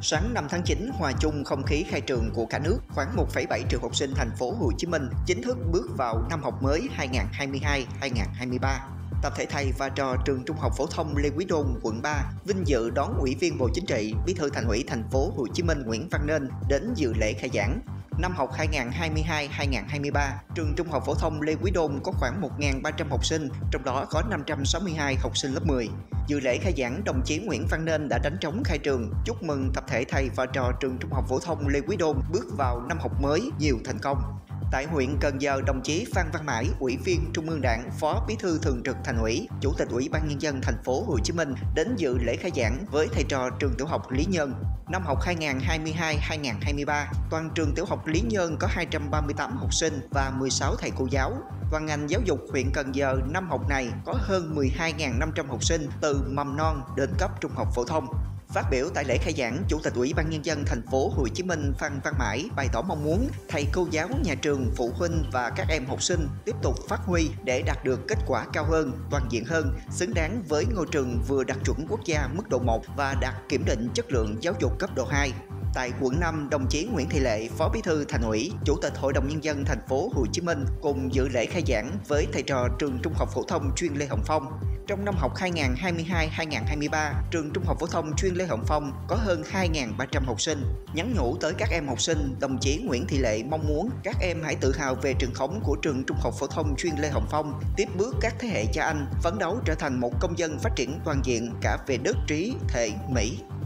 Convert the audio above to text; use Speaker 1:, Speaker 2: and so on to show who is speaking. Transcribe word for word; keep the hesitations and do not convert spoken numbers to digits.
Speaker 1: Sáng năm tháng chín, hòa chung không khí khai trường của cả nước, khoảng một phẩy bảy triệu học sinh thành phố Hồ Chí Minh chính thức bước vào năm học mới hai nghìn không trăm hai mươi hai hai nghìn không trăm hai mươi ba. Tập thể thầy và trò trường Trung học phổ thông Lê Quý Đôn, quận ba vinh dự đón Ủy viên Bộ Chính trị, Bí thư Thành ủy thành phố Hồ Chí Minh Nguyễn Văn Nên đến dự lễ khai giảng. Năm học hai nghìn không trăm hai mươi hai hai nghìn không trăm hai mươi ba, trường Trung học phổ thông Lê Quý Đôn có khoảng một nghìn ba trăm học sinh, trong đó có năm trăm sáu mươi hai học sinh lớp mười. Dự lễ khai giảng, đồng chí Nguyễn Văn Nên đã đánh trống khai trường, chúc mừng tập thể thầy và trò trường Trung học phổ thông Lê Quý Đôn bước vào năm học mới nhiều thành công. Tại huyện Cần Giờ, đồng chí Phan Văn Mãi, Ủy viên Trung ương Đảng, Phó Bí thư Thường trực Thành ủy, Chủ tịch Ủy ban Nhân dân thành phố Hồ Chí Minh đến dự lễ khai giảng với thầy trò trường tiểu học Lý Nhơn. Năm học hai nghìn không trăm hai mươi hai hai nghìn không trăm hai mươi ba, toàn trường tiểu học Lý Nhơn có hai trăm ba mươi tám học sinh và mười sáu thầy cô giáo. Toàn ngành giáo dục huyện Cần Giờ năm học này có hơn mười hai nghìn năm trăm học sinh từ mầm non đến cấp trung học phổ thông. Phát biểu tại lễ khai giảng, Chủ tịch Ủy ban Nhân dân thành phố Hồ Chí Minh Phan Văn Mãi bày tỏ mong muốn thầy cô giáo, nhà trường, phụ huynh và các em học sinh tiếp tục phát huy để đạt được kết quả cao hơn, toàn diện hơn, xứng đáng với ngôi trường vừa đạt chuẩn quốc gia mức độ một và đạt kiểm định chất lượng giáo dục cấp độ hai. Tại quận năm, đồng chí Nguyễn Thị Lệ, Phó Bí thư Thành ủy, Chủ tịch Hội đồng Nhân dân thành phố Hồ Chí Minh cùng dự lễ khai giảng với thầy trò trường Trung học phổ thông chuyên Lê Hồng Phong. Trong năm học hai nghìn không trăm hai mươi hai hai nghìn không trăm hai mươi ba, trường Trung học phổ thông chuyên Lê Hồng Phong có hơn hai nghìn ba trăm học sinh. Nhắn nhủ tới các em học sinh, đồng chí Nguyễn Thị Lệ mong muốn các em hãy tự hào về truyền thống của trường Trung học phổ thông chuyên Lê Hồng Phong, tiếp bước các thế hệ cha anh, phấn đấu trở thành một công dân phát triển toàn diện cả về đức, trí, thể, mỹ.